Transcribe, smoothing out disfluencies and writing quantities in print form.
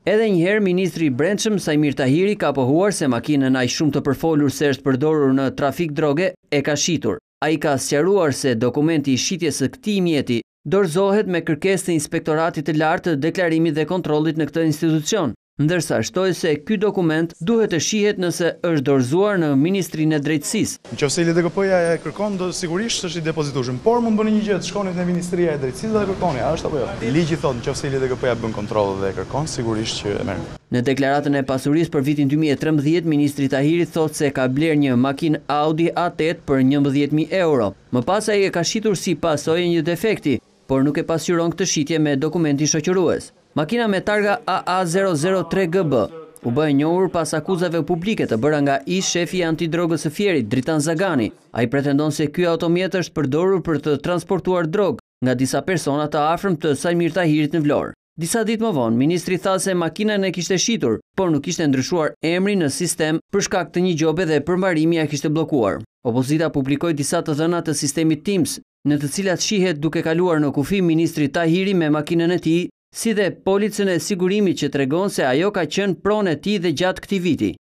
Edhe njëherë, ministri i Brendshëm Sajmir Tahiri ka pohuar se makinën aq shumë të përfolur se është përdorur në trafik droge e ka shitur. Ai ka sqaruar se dokumenti i shitjes së këtij mjeti dorëzohet me kërkesë të Inspektoratit të Lartë të Deklarimit dhe Kontrollit në këtë institucion, ndërsa shtoi se ky dokument duhet të shihet nëse është dorëzuar në Ministrinë e Drejtësisë. Nëse LDKP-ja e kërkon, do sigurisht është i depozitueshëm, por mund bëni një gjë, të shkoni te Ministria e Drejtësisë dhe kërkoni, a është apo jo? Ligji thotë nëse LDKP-ja bën kontroll dhe e kërkon, sigurisht që e merr. Në deklaratën e pasurisë për vitin 2013, ministri Tahiri thotë se ka bler një makinë Audi A8 për 11.000 euro. Më pas ai e ka shitur si pasojë një defekti, por nuk e pasqyron këtë shitje me dokumenti shoqërues. Makina me targa AA003GB u bë e njohur pas akuzave publike të bëra nga ish shefi i antidrogës së Fierit, Dritan Zagani. Ai pretendon se ky automjet është përdorur për të transportuar drogë nga disa persona të afërm të Sajmir Tahirit në Vlorë. Disa ditë më vonë, ministri tha se makinën e kishte shitur, por nuk kishte ndryshuar emrin në sistem për shkak të një gjobe dhe përmbarimi ja kishte bllokuar. Opozita publikoi disa të dhëna të sistemit Teams, në të cilat shihet duke kaluar në kufi ministri Tahiri me makinën e tij, si dhe policën e sigurimit që tregon se ajo ka qenë pronë e tij dhe gjatë këtij viti.